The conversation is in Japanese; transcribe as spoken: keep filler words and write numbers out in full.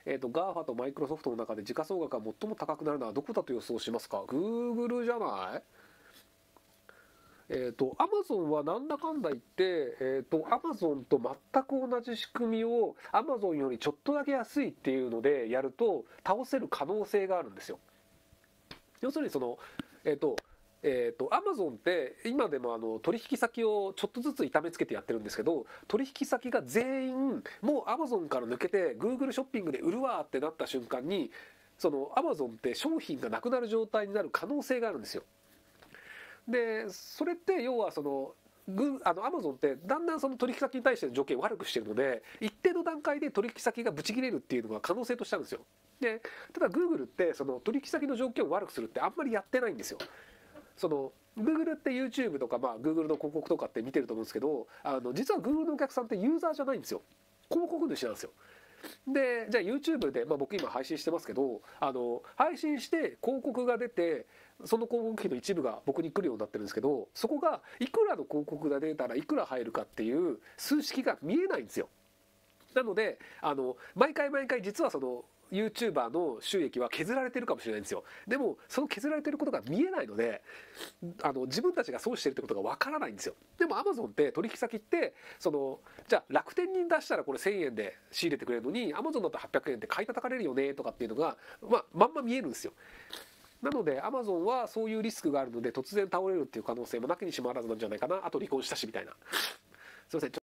えーと、ガーファ とマイクロソフトの中で時価総額が最も高くなるのはどこだと予想しますか？ Google じゃない？えーと、アマゾンはなんだかんだ言って、えーと、アマゾンと全く同じ仕組みをアマゾンよりちょっとだけ安いっていうのでやると倒せる可能性があるんですよ。要するにその、えーとえーと、アマゾンって今でもあの取引先をちょっとずつ痛めつけてやってるんですけど、取引先が全員もうアマゾンから抜けて Google ショッピングで売るわってなった瞬間に、そのアマゾンって商品がなくなる状態になる可能性があるんですよ。でそれって要はそのグあのアマゾンってだんだんその取引先に対しての条件を悪くしてるので、一定の段階で取引先がブチ切れるっていうのが可能性としてあるんですよ。でただ Google ってその取引先の条件を悪くするってあんまりやってないんですよ。その Google って YouTube とか、まあ、Google の広告とかって見てると思うんですけど、あの実は Google のお客さんってユーザーじゃないんですよ。広告主なんですよ。でじゃあ YouTube で、まあ、僕今配信してますけど、あの配信して広告が出て、その広告費の一部が僕に来るようになってるんですけど、そこがいくらの広告が出たらいくら入るかっていう数式が見えないんですよ。なのであの毎回毎回実はそのYouTuber の収益は削られてるかもしれないんですよ。でもその削られてることが見えないので、あの自分たちが損してるってことがわからないんですよ。でも Amazon って取引先ってそのじゃあ楽天に出したらこれせんえんで仕入れてくれるのに Amazon だとはっぴゃくえんって買い叩かれるよねとかっていうのが、まあ、まんま見えるんですよ。なので Amazon はそういうリスクがあるので突然倒れるっていう可能性もなきにしもあらずなんじゃないかな。あと離婚したしみたいな。すいません。